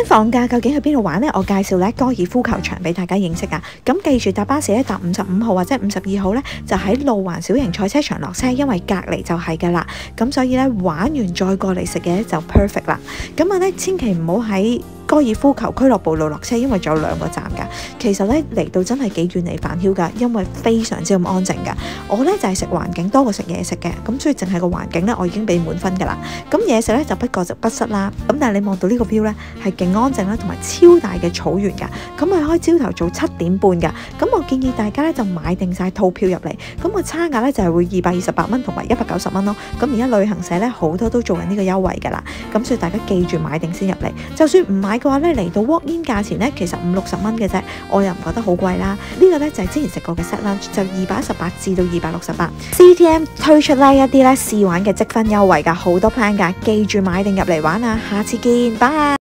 放假究竟去邊度玩呢？我介紹咧高爾夫球場俾大家認識啊！咁記住搭巴士咧，搭55號或者52號咧，就喺路環小型賽車場落車，因為隔離就係㗎啦。咁所以咧玩完再過嚟食嘢就 perfect 啦。咁啊咧，千祈唔好喺高爾夫球俱樂部路落車，因為仲有2個站㗎。其實咧嚟到真係幾遠離煩囂㗎，因為非常之咁安靜㗎。我咧就係食環境多過食嘢食嘅，咁所以淨係個環境咧我已經俾滿分㗎啦。咁嘢食咧就不過就不失啦。咁但係你望到呢個 view 咧係勁安靜啦，同埋超大嘅草原㗎。咁佢開朝頭早7點半㗎。咁我建議大家咧就買定晒套票入嚟。咁個差價咧就係會228蚊同埋190蚊咯。咁而家旅行社咧好多都做緊呢個優惠㗎啦。咁所以大家記住買定先入嚟。就算唔買嘅話咧，嚟到 walk in 價錢咧其實50-60蚊嘅啫，我又唔覺得好貴啦。呢個咧就係之前食過嘅 set lunch，就218至到268。CTM 推出呢一啲咧試玩嘅積分優惠㗎，好多 plan 㗎，記住買定入嚟玩啊！下次見，拜。